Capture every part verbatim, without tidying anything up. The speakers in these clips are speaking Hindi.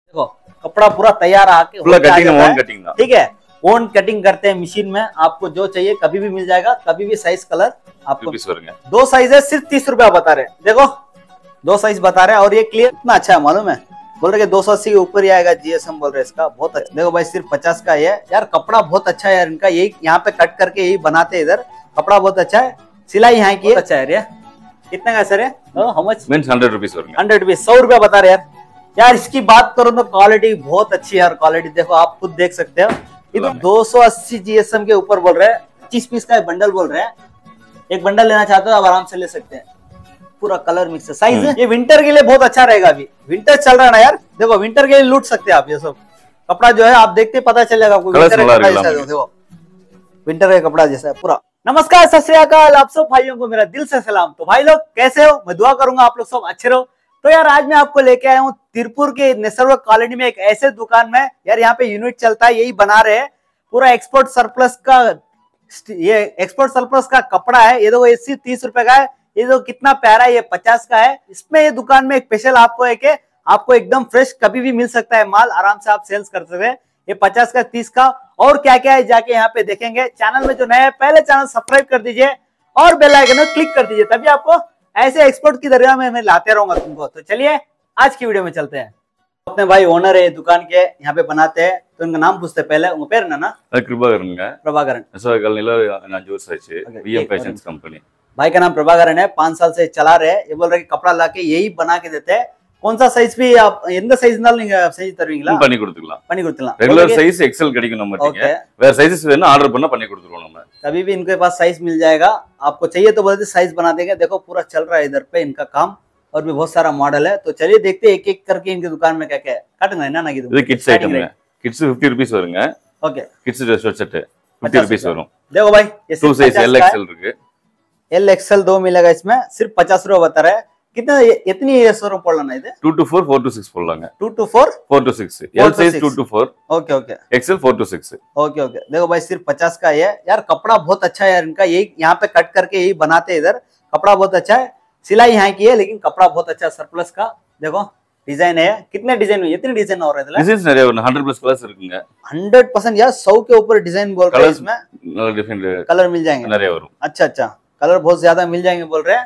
देखो कपड़ा पूरा तैयार आके पूरा कटिंग ओन कटिंग ना, ठीक है। ओन कटिंग करते हैं मशीन में, आपको जो चाहिए कभी भी मिल जाएगा, कभी भी साइज कलर आपको। दो साइज है, सिर्फ तीस रुपया बता रहे हैं। देखो दो साइज बता रहे हैं और ये क्लियर इतना अच्छा है मालूम है। बोल रहे दो सौ अस्सी के ऊपर ही आएगा जीएसएम बोल रहे इसका, बहुत अच्छा। देखो भाई सिर्फ पचास का है यार, कपड़ा बहुत अच्छा है यार इनका, यही यहाँ पे कट करके यही बनाते हैं इधर, कपड़ा बहुत अच्छा है, सिलाई यहाँ की अच्छा है यार। कितने का सर है? How much? Hundred rupees hundred rupees सौ रुपया बता रहे यार। यार इसकी बात करो तो क्वालिटी बहुत अच्छी है यार, क्वालिटी देखो आप खुद देख सकते हो। इधर दो सौ अस्सी जीएसएम के ऊपर बोल रहे हैं, पच्चीस पीस का बंडल बोल रहे हैं। एक बंडल लेना चाहते हो आप आराम से ले सकते हैं, पूरा कलर मिक्स है, साइज है। ये विंटर के लिए बहुत अच्छा रहेगा, अभी विंटर चल रहा है ना यार, देखो विंटर के लिए लूट सकते हैं आप। ये सब कपड़ा जो है आप देखते पता चल जाएगा आपको, विंटर का कपड़ा जैसा देखो, विंटर का कपड़ा जैसा है पूरा। नमस्कार सत श्री अकाल, आप सब भाइयों को मेरा दिल से सलाम। तो भाई लोग कैसे हो? मैं दुआ करूंगा आप लोग सब अच्छे रहो। तो यार आज मैं आपको लेके आया हूँ तिरपुर के नेसर्व कॉलोनी में एक ऐसे दुकान में, यार यहाँ पे यूनिट चलता है, यही बना रहे हैं पूरा एक्सपोर्ट सरप्लस का, ये एक्सपोर्ट सरप्लस का कपड़ा है। ये देखो ये सिर्फ तीस रुपए का है, ये देखो कितना प्यारा है, ये पचास का है। इसमें ये दुकान में एक स्पेशल आपको है कि आपको एकदम फ्रेश कभी भी मिल सकता है माल, आराम से आप सेल्स कर सकते हैं। ये पचास का, तीस का और क्या क्या है जाके यहाँ पे देखेंगे। चैनल में जो नया है पहले चैनल सब्सक्राइब कर दीजिए और बेल आइकन में क्लिक कर दीजिए, तभी आपको ऐसे एक्सपोर्ट की दरिया में मैं लाते रहूंगा तुमको। तो चलिए आज की वीडियो में चलते हैं। अपने भाई ओनर है दुकान के, यहाँ पे बनाते हैं, तो इनका नाम पूछते हैं पहले। उनका पेर ना कृपाकरन प्रभाकरन कंपनी। भाई का नाम प्रभाकरन है, पांच साल से चला रहे हैं। ये बोल रहे कपड़ा लाके यही बना के देते हैं। कौन सा साइज भी आप எந்த சைஸ்னாலும் நீங்க செஞ்சு தருவீங்களா? பண்ணி கொடுத்துக்கலாம், பண்ணி கொடுத்துலாம்। ரெகுலர் சைஸ் எக்ஸ்எல் கிடைக்கும் நம்ம கிட்ட, வேற साइजेस வேணா ஆர்டர் பண்ணா பண்ணி கொடுத்துருவோம் நம்ம। कभी भी इनके पास साइज मिल जाएगा, आपको चाहिए तो बोलते साइज बना देंगे। देखो पूरा चल रहा है इधर पे इनका काम, और भी बहुत सारा मॉडल है। तो चलिए देखते हैं एक एक करके इनकी दुकान में क्या क्या है। काटूंगा ना ना இது கிட்ஸ் ஐட்டம் है, किड्स फिफ्टी रुपीस வருங்க। Okay kids dress set fifty rupees वரும்। देखो भाई ये टू साइज एल एक्सएल இருக்கு, एल एक्सएल दो मिलेगा इसमें, सिर्फ पचास रुपए बता रहा है। कितना इतनी स्वरूप போடலாம் இது? Two two four four two six போடலாங்க। Two two four four two six, L size two two four, okay okay, XL four two six. Okay okay देखो भाई सिर्फ पचास का है यार, कपड़ा बहुत अच्छा है यार इनका, यही यहाँ पे कट करके यही बनाते हैं इधर, कपड़ा बहुत अच्छा है, सिलाई यहाँ की है लेकिन कपड़ा बहुत अच्छा है सरप्लस का। देखो डिजाइन है, कितने डिजाइन में, इतने डिजाइन हो रहे हैं? डिजाइन्स நிறைய ஒரு हंड्रेड प्लस कलर्स இருக்குங்க। हंड्रेड परसेंट यार, सौ के ऊपर डिजाइन बोल रहे हैं इसमें, डिफरेंट कलर मिल जाएंगे நிறைய வரும்। अच्छा अच्छा, कलर बहुत ज्यादा मिल जाएंगे बोल रहे हैं।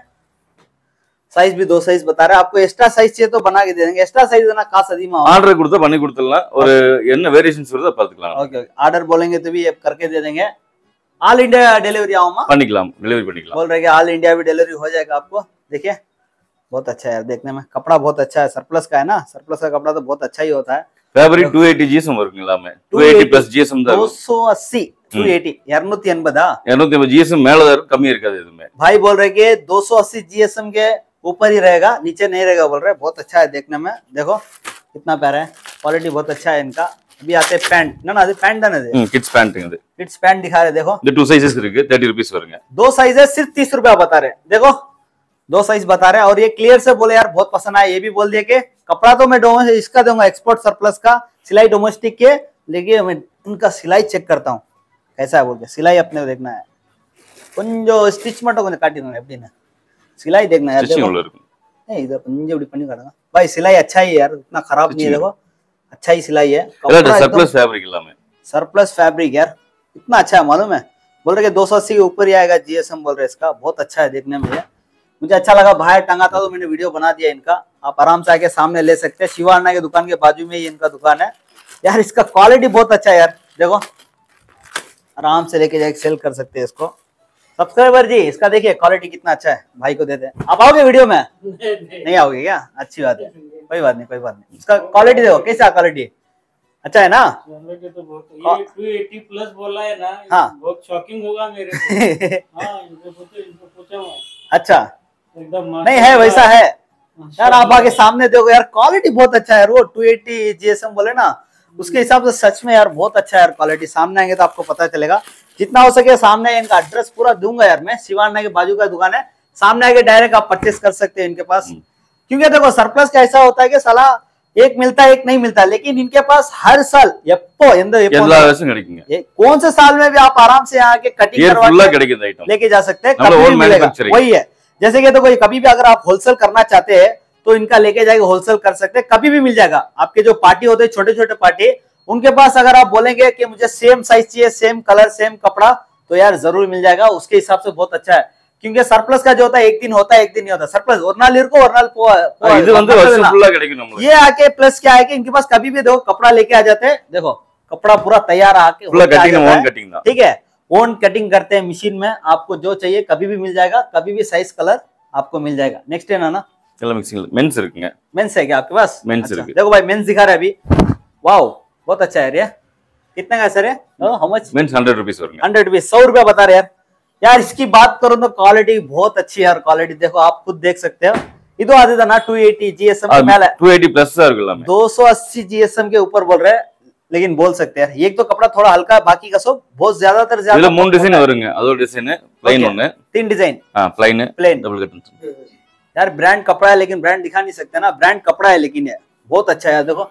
साइज भी दो साइज बता रहे हैं, आपको एक्स्ट्रा साइज चाहिए तो बना के दे देंगे। एक्स्ट्रा साइज देना काश अधिमा ஆர்டர் கொடுத்தா பண்ணி கொடுத்துடலாம், ஒரு என்ன வேரியேஷன்ஸ் வருதோ பார்த்துக்கலாம்। ओके ओके, ऑर्डर बोलेंगे तो भी करके दे देंगे। ऑल इंडिया डिलीवरी आऊंगा, பண்ணிக்கலாம், डिलीवरी பண்ணிக்கலாம் बोल रहे हैं ऑल इंडिया भी डिलीवरी हो जाएगा आपको। देखिए बहुत अच्छा है यार, देखने में कपड़ा बहुत अच्छा है, सरप्लस का है ना, सरप्लस का कपड़ा तो बहुत अच्छा ही होता है। फैब्रिक टू एटी जीएसएम வருங்களா மே, टू एटी प्लस जीएसएम தான், दो सौ अस्सी टू एटी இருநூத்தி எண்பது இருநூத்தி எண்பது जीएसएम மேல தான் இருக்கும், कमी இருக்காது எதுமே। भाई बोल रहे कि दो सौ अस्सी जीएसएम के ऊपर ही रहेगा, नीचे नहीं रहेगा बोल रहे। बहुत अच्छा है देखने में, देखो कितना प्यारा है, क्वालिटी बहुत अच्छा है इनका। अभी आते पैंट ना ना, पैंट ना दे किड्स पैंट है, किड्स पैंट दिखा रहे, देखो ये टू साइजेस இருக்கு, थर्टी रुपीस வருங்க। दो साइज है, सिर्फ तीस रुपया बता रहे, देखो दो साइज बता रहे हैं। और ये क्लियर से बोले यार बहुत पसंद आया, ये भी बोल दिए कि कपड़ा तो मैं डोमेस्टिक इसका दूंगा, एक्सपोर्ट सरप्लस का, सिलाई डोमेस्टिक के, लेकिन मैं इनका सिलाई चेक करता हूँ कैसा है बोल के, सिलाई अपने को देखना है। கொஞ்சம் ஸ்டிச் மட்டும் கொஞ்சம் காட்டிடுங்க எப்படின்னு, सिलाई देखना है यार। नहीं इधर पंजे उड़ी पन्नी काटूंगा भाई, सिलाई अच्छा ही है यार, उतना खराब नहीं है, देखो अच्छा ही सिलाई है। सरप्लस फैब्रिक எல்லாமே, सरप्लस फैब्रिक यार इतना अच्छा है मालूम है। बोल रहे कि दो सौ अस्सी के ऊपर ही आएगा जीएसएम बोल रहे इसका, बहुत अच्छा है देखने में, मुझे अच्छा लगा। बाहर टंगा था तो मैंने वीडियो बना दिया इनका, आप आराम से आके सामने ले सकते हैं। शिवा अन्ना के दुकान के बाजू में ही इनका दुकान है यार। इसका क्वालिटी बहुत अच्छा है यार, देखो आराम से लेके जाके सेल कर सकते हैं इसको। सब्सक्राइबर जी इसका देखिए क्वालिटी कितना अच्छा है, भाई को देते हैं। आप आओगे वीडियो में? नहीं, नहीं।, नहीं आओगे क्या? अच्छी बात है, कोई बात नहीं कोई बात नहीं। इसका क्वालिटी देखो कैसा क्वालिटी अच्छा है ना। तो बहुत ये टू एटी प्लस बोला है ना, हाँ बहुत शॉकिंग होगा मेरे को। हाँ इनको पूछो, इनको पूछो। अच्छा एकदम नहीं है, वैसा है यार, आप आगे सामने देखो यार, क्वालिटी बहुत अच्छा है। वो टू एटी जीएसएम बोले ना, उसके हिसाब से सच में यार बहुत अच्छा है यार क्वालिटी। सामने आएंगे तो आपको पता चलेगा, जितना हो सके सामने इनका एड्रेस पूरा दूंगा यार मैं। शिवान्ना के बाजू का दुकान है, सामने आके डायरेक्ट आप परचेस कर सकते हैं इनके पास। क्योंकि देखो सरप्लस का ऐसा होता है कि साला एक मिलता है एक नहीं मिलता, लेकिन इनके पास हर साल எப்போ எந்த कौन से साल में भी आप आराम से यहाँ के कटिंग करवा लेके जा सकते हैं, वही है। जैसे कि तो कोई कभी भी अगर आप होलसेल करना चाहते हैं तो इनका लेके जाके होलसेल कर सकते हैं, कभी भी मिल जाएगा। आपके जो पार्टी होते हैं छोटे छोटे पार्टी, उनके पास अगर आप बोलेंगे कि मुझे सेम साइज चाहिए, सेम कलर, सेम कपड़ा, तो यार जरूर मिल जाएगा। उसके हिसाब से बहुत अच्छा है, क्योंकि सरप्लस का जो होता है एक दिन होता है, एक दिन नहीं होता सरप्लस। ஒரு நாள் இருக்கும், ஒரு நாள் போ இது வந்து வருஷம் ஃபுல்லா கிடைக்கும் நமக்கு। ये आके प्लस क्या है कि इनके पास कभी भी देखो कपड़ा लेके आ जाते हैं, देखो कपड़ा पूरा तैयार आके फुल कटिंग ओन कटिंग தான், ठीक है, ओन कटिंग करते हैं मशीन में। आपको जो चाहिए कभी भी मिल जाएगा, कभी भी साइज कलर आपको मिल जाएगा। नेक्स्ट है ना, எல்லாம் மிக்சிங் मेंस இருக்குங்க। मेंस है क्या आपके पास? मेंस अच्छा, இருக்கு। देखो भाई मेंस दिखा रहा है अभी, वाओ बहुत अच्छा है यार। कितने का सर है? How much? Men's hundred rupees வருங்க। हंड्रेड रुपीस, सौ रुपया बता रहे यार। यार इसकी बात करूं तो क्वालिटी बहुत अच्छी है यार, क्वालिटी देखो आप खुद देख सकते हो। ಇದು ಆದಿದ ना टू एटी जीएसएम के ಮೇಲೆ टू एटी प्लस தான் இருக்கு எல்லாமே। दो सौ अस्सी जीएसएम के ऊपर बोल रहे हैं, लेकिन बोल सकते हैं एक तो कपड़ा थोड़ा हल्का है, बाकी का सब बहुत ज्यादातर ज्यादा। இதுல மூணு டிசைன் வருங்க, அதோட டிசைன் ப்ளைன் ஒன்னு, तीन डिजाइन, हां ப்ளைன் प्लेन डबल कट। यार ब्रांड कपड़ा है लेकिन ब्रांड दिखा नहीं सकते ना, ब्रांड कपड़ा है लेकिन ये बहुत अच्छा है यार। देखो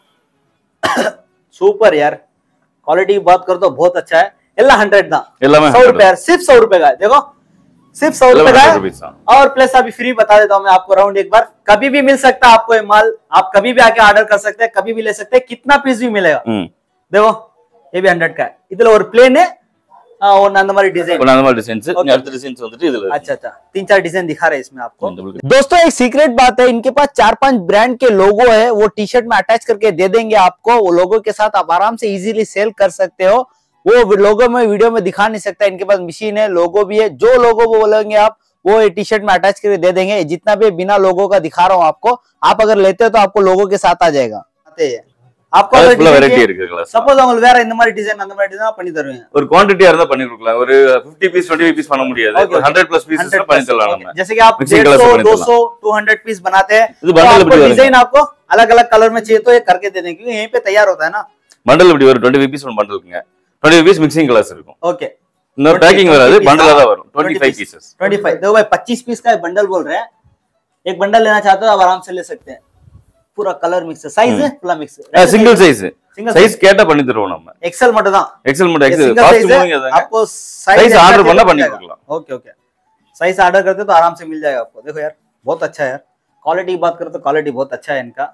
सुपर यार, क्वालिटी की बात करो तो बहुत अच्छा है। एल्ला हंड्रेड दा, सौ रुपए, सिर्फ सौ रुपए का है। देखो सिर्फ सौ रुपए का है। और प्लस अभी फ्री बता देता हूँ मैं आपको राउंड एक बार, कभी भी मिल सकता है आपको ये माल, आप कभी भी आके ऑर्डर कर सकते हैं, कभी भी ले सकते हैं, कितना पीस भी मिलेगा। देखो ये भी हंड्रेड का है, इधर और प्लेन है और नंदमारी डिजाइन, नंदमारी डिजाइन्स அடுத்த डिजाइन्स வந்துட்டு இதுல। अच्छा अच्छा, तीन चार डिजाइन दिखा रहे हैं इसमें आपको। दोस्तों एक सीक्रेट बात है, इनके पास चार पांच ब्रांड के लोगो है, वो टी शर्ट में अटैच करके दे देंगे आपको। वो लोगो के साथ आप आराम से इजीली सेल कर सकते हो। वो लोगो में वीडियो में दिखा नहीं सकता, इनके पास मशीन है, लोगो भी है। जो लोगो वो बोलेंगे आप, वो टी शर्ट में अटैच करके दे देंगे। जितना भी बिना लोगो का दिखा रहा हूँ आपको, आप अगर लेते हो तो आपको लोगो के साथ आ जाएगा। आपको வெரைட்டி இருக்கு கிளாஸ், சப்போஸ் உங்களுக்கு வேற இந்த மாதிரி டிசைன் அந்த மாதிரி டிசைன் பண்ணி தருவீங்க। ஒரு குவாண்டிட்டியா இருந்தா பண்ணி கொடுக்கலாம், ஒரு फिफ्टी पीस ट्वेंटी पीस பண்ண முடியாது, ஒரு हंड्रेड प्लस पीसेस பண்ணி தரலாம் நம்ம। जैसे कि आप डेढ़ सौ दो सौ टू हंड्रेड पीस बनाते हैं, இது बंडल எப்படி வரும், डिजाइन आपको अलग अलग कलर में चाहिए तो ये करके दे देंगे, क्योंकि यहीं पे तैयार होता है ना। बंडल எப்படி வரும், ट्वेंटी पीस ஒரு बंडலுக்குங்க, ट्वेंटी पीस मिक्सिंग कलर्स இருக்கும்। ओके, नो पैकिंग வராது, बंडலா தான் வரும், twenty five pieces. Twenty five, देखो भाई पच्चीस पीस का बंडल बोल रहे हैं, एक बंडल लेना चाहते हो आप आराम से ले सकते हैं। पूरा कलर मिक्स है, साइज है पूरा मिक्स है, सिंगल साइज साइज கேட்டா பண்ணி தருவோம் நம்ம। एक्सेल மட்டும் தான், एक्सेल மட்டும், एक्सेल फास्ट मूविंग है, आपको साइज ऑर्डर பண்ணா பண்ணி கொடுக்கலாம்। ओके ओके, साइज ऑर्डर करते तो आराम से मिल जाएगा आपको। देखो यार बहुत अच्छा है यार, क्वालिटी की बात करें तो क्वालिटी बहुत अच्छा है इनका।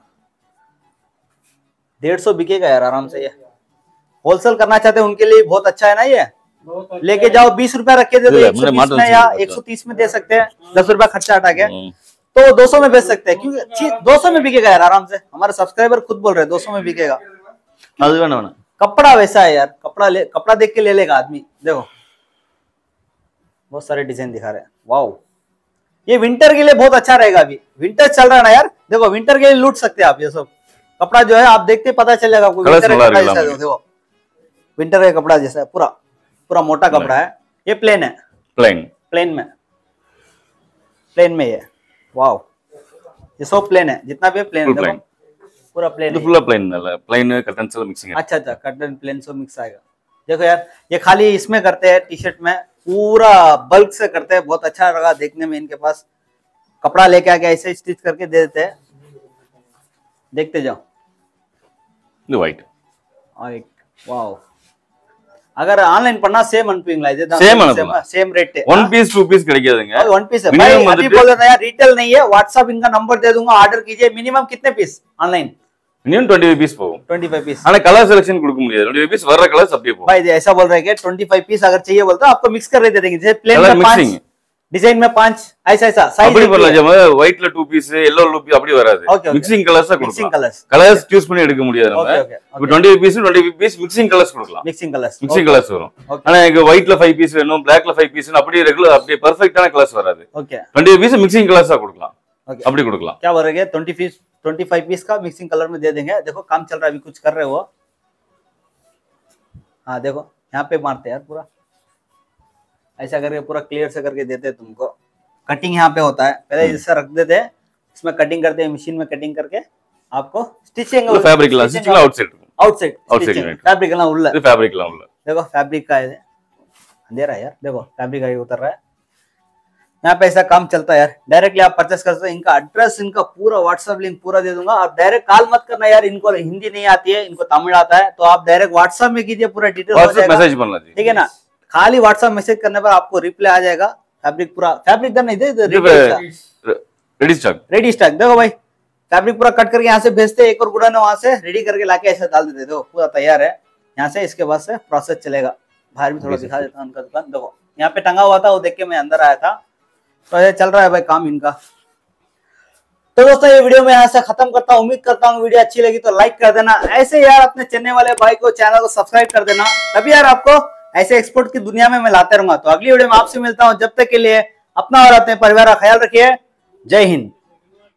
डेढ़ सौ बिकेगा यार आराम से। ये होलसेल करना चाहते हैं उनके लिए बहुत अच्छा है ना, ये लेके जाओ बीस रुपया रख के दे दो, एक सौ बीस में या एक सौ तीस में दे सकते हैं, दस रुपया खर्चा हटा के तो दो सौ में बेच सकते हैं, क्योंकि दो सौ में बिकेगा यार आराम से। हमारे सब्सक्राइबर खुद बोल रहे हैं दो सौ में बिकेगा। कपड़ा वैसा है यार, कपड़ा ले, कपड़ा देख के ले लेगा आदमी। देखो बहुत सारे डिजाइन दिखा रहे हैं, वाओ ये विंटर के लिए बहुत अच्छा रहेगा। अभी विंटर चल रहा है ना यार, देखो विंटर के लिए लूट सकते हैं आप। ये सब कपड़ा जो है आप देखते पता चलेगा आपको, विंटर का कपड़ा जैसा। देखो विंटर का कपड़ा जैसा है, पूरा पूरा मोटा कपड़ा है। ये प्लेन है, प्लेन प्लेन में प्लेन में ये, वाओ ये सब प्लेन है, जितना भी प्लेन है पूरा प्लेन है, पूरा प्लेन है, प्लेन कर्टन से मिक्सिंग है। अच्छा अच्छा, कर्टन प्लेन से मिक्स आएगा। देखो यार ये खाली इसमें करते हैं, टी शर्ट में पूरा बल्क से करते हैं, बहुत अच्छा लगा देखने में। इनके पास कपड़ा लेके आके ऐसे स्टिच करके दे देते हैं, देखते जाओ। व्हाइट और एक वाओ, अगर ऑनलाइन பண்ணா சேம் அனுப்புவீங்களா? இது தான் சேம் அனுப்பலாம், same rate. One piece two piece கிடைக்காதுங்க, वन पीस है भाई। अभी बोल रहा यार रिटेल नहीं है, व्हाट्सएप इनका नंबर दे दूंगा, ऑर्डर कीजिए। मिनिमम कितने piece online? Minimum twenty five piece போகும், ट्वेंटी फाइव पीस। ஆனா கலர் செலக்ஷன் கொடுக்க முடியாது, ट्वेंटी फाइव पीस வர்ற கலர்ஸ் அப்படியே போகும் भाई। ऐसा बोल रहे हैं कि ट्वेंटी फाइव पीस अगर चाहिए बोलते आपको मिक्स कर दे देंगे, जैसे प्लेन में पांच, डिजाइन में पांच, ऐसा ऐसा साइज அப்படி பண்ணலாம்। ஜமா ஒயிட்ல two piece, yellow two piece அப்படி வராது, மிக்சிங் கலர்ஸா கொடுக்கலாம்। கலர்ஸ் கலர்ஸ் चूஸ் பண்ணி எடுக்க முடியாது நம்ம। இப்போ twenty five piece twenty five piece mixing colours கொடுக்கலாம், மிக்சிங் கலர்ஸ் மிக்சிங் கலர்ஸ் வரும்। ஆனா எனக்கு ஒயிட்ல फाइव पीस வேணும், blackல फाइव पीस வேணும், அப்படி ரெகுலர் அப்படியே பெர்ஃபெக்ட்டான கலர்ஸ் வராது। Okay, twenty five piece mixing कलर्ஸா கொடுக்கலாம், அப்படி கொடுக்கலாம்। क्या बोल रहे हैं? Twenty piece twenty five piece का मिक्सिंग कलर में दे देंगे। देखो काम चल रहा है, अभी कुछ कर रहे हो। हाँ देखो यहाँ पे मारते यार, पूरा ऐसा करके पूरा क्लियर से करके देते हैं तुमको। कटिंग यहाँ पे होता है, पहले इससे रख देते हैं, इसमें कटिंग करते हैं, मशीन में कटिंग करके आपको स्टिचिंग फैब्रिक ला stitching outside outside outside fabric ला उल्ला, ये फैब्रिक ला उल्ला। देखो फैब्रिक का है, अंधेरा है यार। देखो फैब्रिक का उतर रहा है, यहाँ पे ऐसा काम चलता है यार। डायरेक्टली आप परचेस कर सकते हैं। इनका एड्रेस, इनका पूरा व्हाट्सएप लिंक पूरा दे दूंगा। आप डायरेक्ट कॉल मत करना यार, इनको हिंदी नहीं आती है, इनको तमिल आता है, तो आप डायरेक्ट व्हाट्सएप में कीजिए, पूरा डिटेल मैसेज बनना, ठीक है ना। खाली व्हाट्सएप मैसेज करने पर आपको रिप्लाई आ जाएगा। फैब्रिक पूरा फैब्रिक का नहीं दे, रेडी स्टॉक, रेडी स्टॉक। देखो भाई फैब्रिक पूरा कट करके यहाँ से भेजते, एक और गुड़ा ने वहां से रेडी करके लाके ऐसे डाल देते। देखो पूरा तैयार है यहाँ से। इसके बाद से प्रोसेस चलेगा। बाहर भी थोड़ा दिखा देता हूँ उनका दुकान। देखो यहाँ पे टंगा हुआ था, वो देख के मैं अंदर आया था। तो ये चल रहा है भाई काम इनका। तो दोस्तों ये वीडियो मैं यहाँ से खत्म करता हूँ। उम्मीद करता हूँ वीडियो अच्छी लगी तो लाइक कर देना। ऐसे यार अपने चेन्नई वाले भाई को चैनल को सब्सक्राइब कर देना, तभी यार आपको ऐसे एक्सपोर्ट की दुनिया में मैं लाते रहूंगा। तो अगली वीडियो में आपसे मिलता हूँ। जब तक के लिए अपना और अपने परिवार का ख्याल रखिए। जय हिंद।